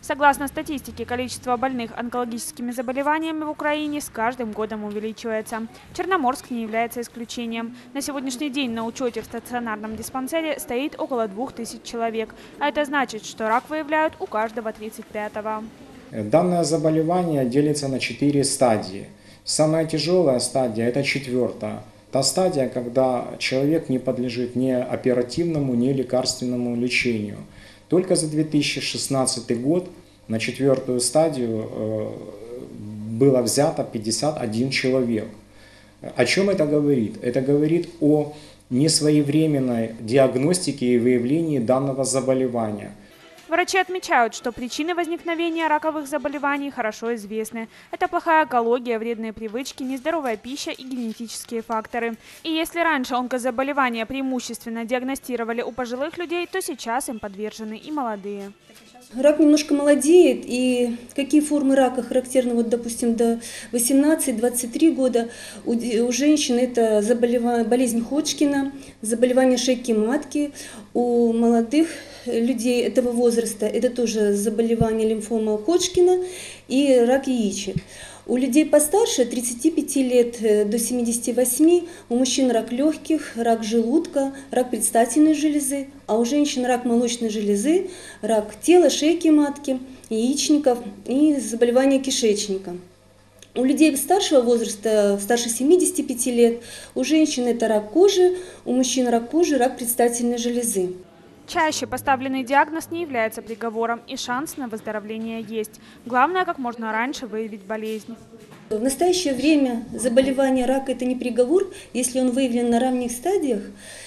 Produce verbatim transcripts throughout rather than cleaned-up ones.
Согласно статистике, количество больных онкологическими заболеваниями в Украине с каждым годом увеличивается. Черноморск не является исключением. На сегодняшний день на учете в стационарном диспансере стоит около двух тысяч человек. А это значит, что рак выявляют у каждого тридцать пятого. Данное заболевание делится на четыре стадии. Самая тяжелая стадия – это четвертая. Та стадия, когда человек не подлежит ни оперативному, ни лекарственному лечению. Только за две тысячи шестнадцатый год на четвертую стадию было взято пятьдесят один человек. О чем это говорит? Это говорит о несвоевременной диагностике и выявлении данного заболевания. Врачи отмечают, что причины возникновения раковых заболеваний хорошо известны. Это плохая экология, вредные привычки, нездоровая пища и генетические факторы. И если раньше онкозаболевания преимущественно диагностировали у пожилых людей, то сейчас им подвержены и молодые. Рак немножко молодеет, и какие формы рака характерны, вот, допустим, до восемнадцати-двадцати трёх года у, у женщин это заболевание, болезнь Ходжкина, заболевание шейки матки, у молодых людей этого возраста это тоже заболевание лимфома Ходжкина и рак яичек. У людей постарше, от тридцати пяти лет до семидесяти восьми, у мужчин рак легких, рак желудка, рак предстательной железы, а у женщин рак молочной железы, рак тела, шейки матки, яичников и заболевания кишечника. У людей старшего возраста, старше семидесяти пяти лет, у женщин это рак кожи, у мужчин рак кожи, рак предстательной железы. Чаще поставленный диагноз не является приговором, и шанс на выздоровление есть. Главное, как можно раньше выявить болезнь. В настоящее время заболевание рака – это не приговор, если он выявлен на ранних стадиях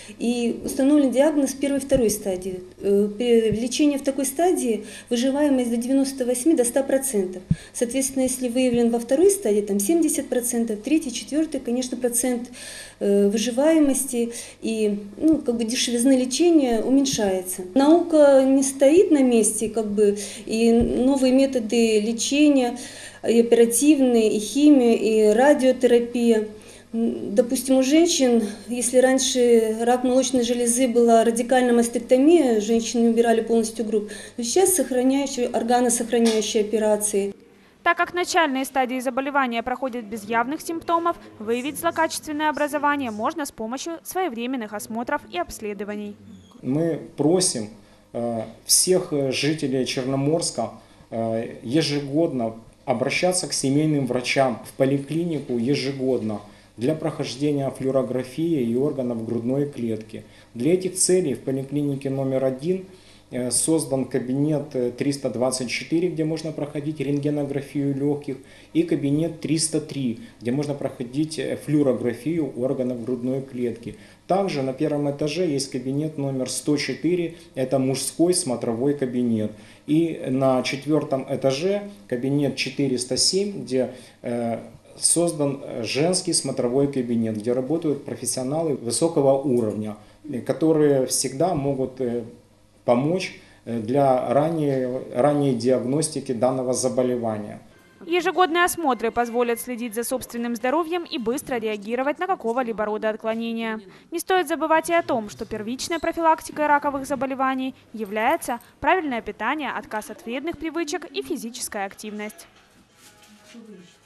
и установлен диагноз первой и второй стадии. При лечении в такой стадии выживаемость до девяноста восьми до ста процентов. Соответственно, если выявлен во второй стадии, там семьдесят процентов, третий, четвертый, конечно, процент выживаемости и ну, как бы дешевизны лечения уменьшается. Наука не стоит на месте, как бы, и новые методы лечения, и оперативные, и химия, и радиотерапия. Допустим, у женщин, если раньше рак молочной железы была радикальная мастектомия, женщины убирали полностью группу, то сейчас сохраняющие, органосохраняющие операции. Так как начальные стадии заболевания проходят без явных симптомов, выявить злокачественное образование можно с помощью своевременных осмотров и обследований. Мы просим всех жителей Черноморска ежегодно обращаться к семейным врачам в поликлинику ежегодно для прохождения флюорографии и органов грудной клетки. Для этих целей в поликлинике номер один создан кабинет триста двадцать четыре, где можно проходить рентгенографию легких, и кабинет триста три, где можно проходить флюорографию органов грудной клетки. Также на первом этаже есть кабинет номер сто четыре, это мужской смотровой кабинет. И на четвертом этаже кабинет четыреста семь, где создан женский смотровой кабинет, где работают профессионалы высокого уровня, которые всегда могут помочь для ранней, ранней диагностики данного заболевания. Ежегодные осмотры позволят следить за собственным здоровьем и быстро реагировать на какого-либо рода отклонения. Не стоит забывать и о том, что первичной профилактикой раковых заболеваний является правильное питание, отказ от вредных привычек и физическая активность.